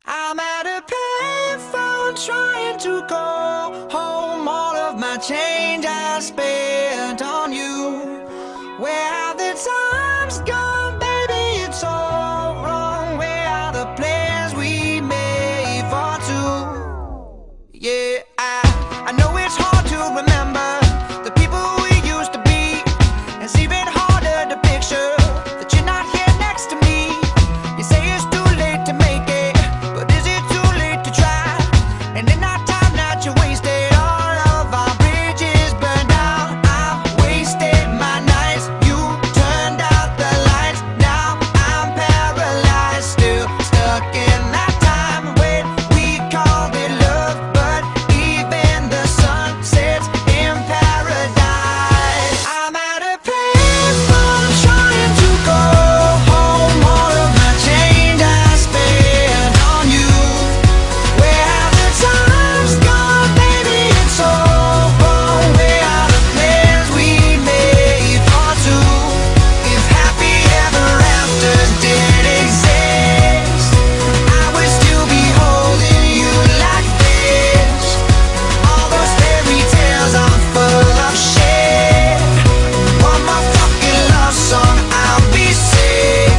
I'm at a payphone trying to go home. All of my change I spent on you. Where have the times gone, baby? It's all wrong. Where are the plans we made for two? Yeah, I know it's hard to remember the people we used to be. It's even harder to picture that you're not here next to me. You say it's too late to make it, but is it too late to try? And in that time that you wasted, all of our bridges burned down. I've wasted my nights, you turned out the lights. Now I'm paralyzed, still stuck in that time when we called it love. But even the sun sets in paradise. I'm at a payphone trying to go home. All of my change I spent on you. Where have the times gone, baby? It's all wrong. Where are the plans we made for two? If happy ever afters did exist, I would still be holding you like this. All those fairy tales are full of shit. One more fucking love song, I'll be sick.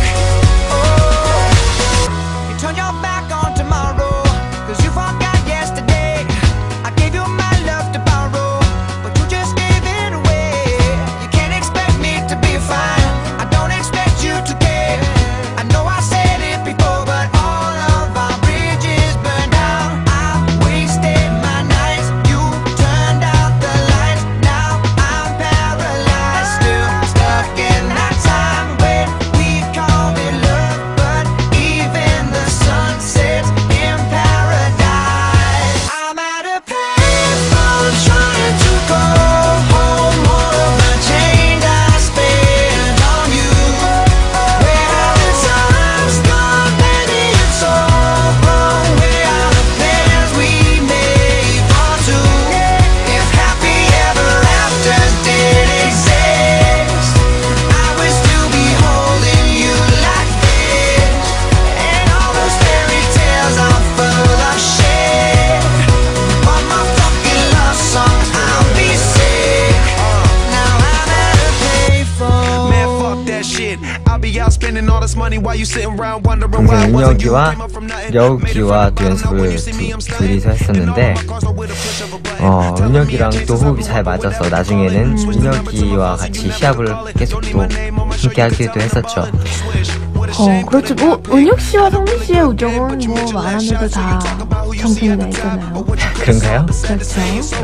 Oh, you turn your back on tomorrow, 'cause you forgot yesterday. I gave you my love to borrow, but you just gave it away. You can't expect me to be fine, I don't expect you to care. I know I said it before, but all of our bridges burned down. I wasted my nights, you turned out the lights. Now I'm paralyzed, still stuck in that time when we called it love. But even the sun sets in paradise. I'm at a payphone trying to go home. All of my change I spent on you. Where have the times gone, baby? It's all wrong. Where are the plans we made for two? If happy ever afters did exist, I would still be holding you like this. And all those fairy tales are full of shit. One more fucking love song, I'll be sick. Now I'm at a payphone. Man, fuck that shit. I'll be out spending all this money while you sitting around wondering why 그래서 wasn't you. 은혁이와 Came up from nothing, made it 여우기와 right 또 when 연습을 you see me, I'm 둘이서 했었는데 은혁이랑 또 호흡이 잘 맞아서 나중에는 은혁이와 같이 시합을 계속 또 함께 하기도 했었죠. 그렇죠. 뭐 은혁 씨와 성민 씨의 우정은 뭐 말하면서 다 정신이 나 있잖아요. 그런가요? 그렇죠.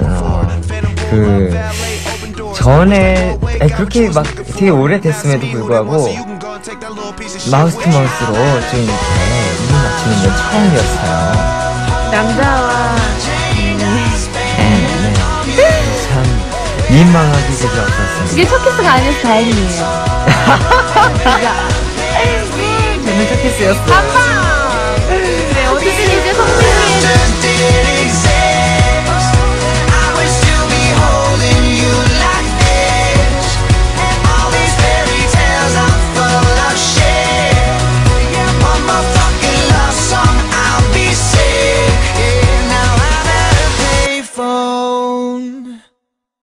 그 전에 그렇게 막 되게 오래됐음에도 불구하고 마우스 투 마우스로 좀 이렇게 입 맞추는 건 처음이었어요. 남자와 참 민망하게 그저 없었어요. 그게 첫 키스가 아니어서 다행이에요. 진짜. 저는 첫 키스였어요. 한방